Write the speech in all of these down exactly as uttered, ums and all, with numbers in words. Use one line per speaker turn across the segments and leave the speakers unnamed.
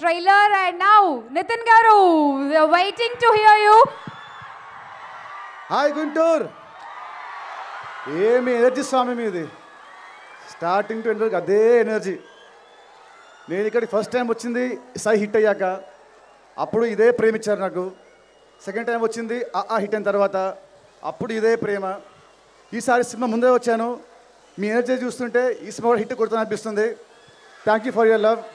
trailer, and now Nithiin garu, we are waiting to hear you.
Hi Guntur. ఏమి energy స్వామి మీది, starting to end అదే energy. నేను ఇక్కడికి ఫస్ట్ టైం వచ్చింది సాయి హిట్ అయ్యాక, అప్పుడు ఇదే ప్రేమ ఇచ్చారు నాకు. సెకండ్ టైం వచ్చింది ఆ హిట్ అయిన తర్వాత, అప్పుడు ఇదే ప్రేమ. ఈసారి సినిమా ముందే వచ్చాను, మీ ఎనర్జీ చూస్తుంటే ఈ సినిమా కూడా హిట్ కొడుతుంది అనిపిస్తుంది. Thank you for your love.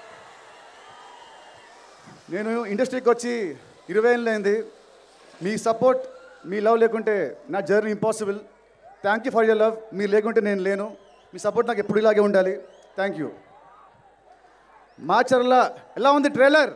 నేను ఇండస్ట్రీకి వచ్చి ఇరవై ఏళ్ళు అయింది. మీ సపోర్ట్, మీ లవ్ లేకుంటే నా journey impossible. Thank you for your love. మీరు లేకుంటే నేను లేను. మీ సపోర్ట్ నాకు ఎప్పుడు ఇలాగే ఉండాలి. Thank you. మాచర్ల ఎలా ఉంది ట్రైలర్?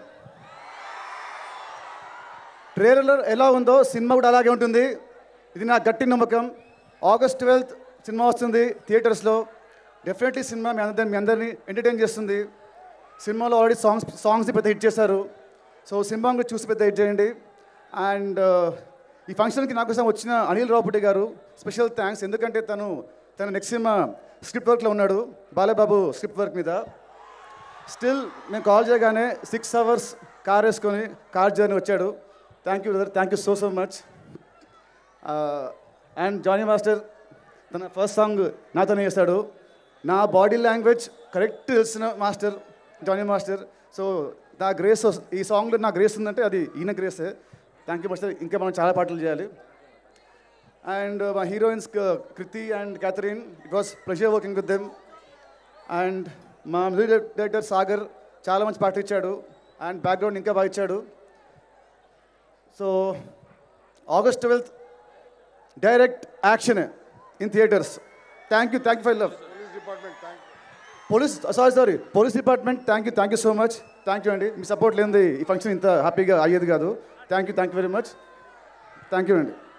ట్రైలర్ ఎలా ఉందో సినిమా కూడా అలాగే ఉంటుంది. ఇది నా గట్టి నమ్మకం. ఆగస్ట్ ట్వెల్త్ సినిమా వస్తుంది థియేటర్స్లో. డెఫినెట్లీ సినిమా మీ అందరి మీ అందరినీ ఎంటర్టైన్ చేస్తుంది. సినిమాలో ఆల్రెడీ సాంగ్స్ సాంగ్స్ పెద్ద హిట్ చేశారు. సో సినిమా కూడా చూసి పెద్ద హిట్ చేయండి. అండ్ ఈ ఫంక్షన్కి నా కోసం వచ్చిన అనిల్ రావుపుటి గారు స్పెషల్ థ్యాంక్స్. ఎందుకంటే తను తన నెక్స్ట్ సినిమా స్క్రిప్ట్ వర్క్లో ఉన్నాడు, బాలబాబు స్క్రిప్ట్ వర్క్ మీద. స్టిల్ మేము కాల్ చేయగానే సిక్స్ అవర్స్ కార్ వేసుకొని కార్ జర్నీ వచ్చాడు. Thank you brother, thank you so so much. And Jani master తన ఫస్ట్ సాంగ్ నాతోనే చేశాడు. నా బాడీ లాంగ్వేజ్ కరెక్ట్ తెలిసిన మాస్టర్ జానీ మాస్టర్. సో నా గ్రేస్, ఈ సాంగ్లో నా గ్రేస్ ఉందంటే అది ఈయన గ్రేసే. Thank you master. ఇంకా మనం చాలా పాటలు చేయాలి. అండ్ మా heroines Kriti and Catherine, it was pleasure working with them. And మా మ్యూజిక్ డైరెక్టర్ సాగర్ చాలా మంచి పాట ఇచ్చాడు అండ్ బ్యాక్గ్రౌండ్ ఇంకా బాగా ఇచ్చాడు. So August twelfth direct action in theatres. Thank you, thank you for love. Police sorry sorry police department thank you, thank you so much. Thank you అండి. మీ సపోర్ట్ లేనిది ఈ ఫంక్షన్ ఇంత హ్యాపీగా అయ్యేది కాదు. Thank you, thank you very much. Thank you అండి.